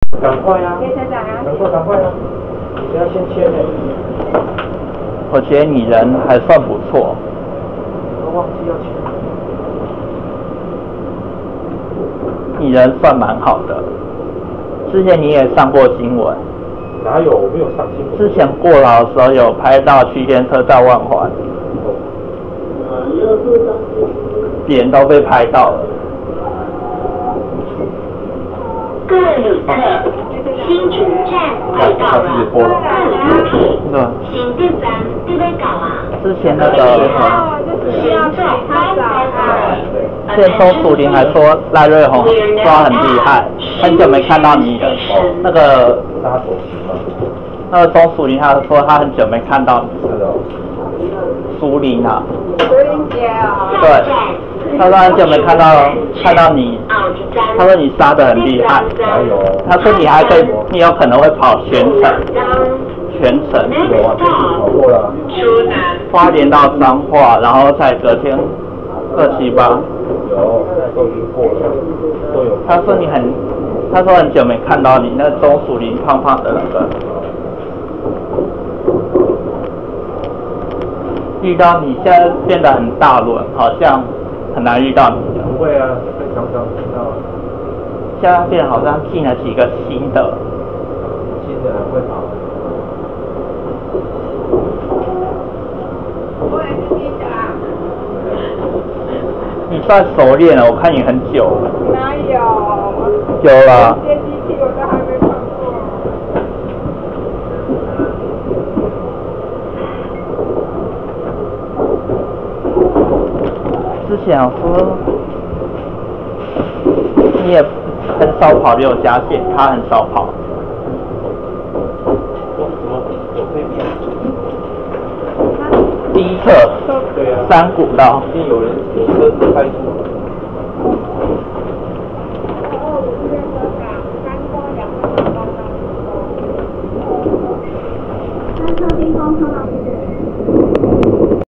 赶快呀！ 叶社长啊， 赶快啊！你要先签呢。 我觉得你人还算不错。 都忘记要签。 你人算蛮好的。之前你也上过新闻。 哪有？我没有上新闻。 之前过劳的时候有拍到区间车在万环。脸都被拍到了。 各位旅客，新竹站快到了，各位请店长这边搞啊。 之前那个， 现在之前钟楚玲还说赖瑞红抓很厉害，很久没看到你了。那个那个钟楚玲他说他很久没看到你。 是哦。 苏玲啊。 苏玲姐啊。 对。他说很久没看到你，他说你杀得很厉害，他说你还可以，你有可能会跑全程， 有啊，跑过了。 花莲到彰化，然后再隔天278。 有，现在都已经过了，都有。 他说很久没看到你，那钟楚玲胖胖的那个。遇到你现在变得很大轮，好像很难遇到你了。 不会啊，会常常听到。 现在变得好像进了几个新的。 新的很会跑。 我也是新的啊。 你算熟练了，我看你很久了。 哪有？ 有了。 接机器我都还没跑过。 之前我说你也很少跑6家线，他很少跑。第一侧， 对啊， 山谷道。 一定有车子开出。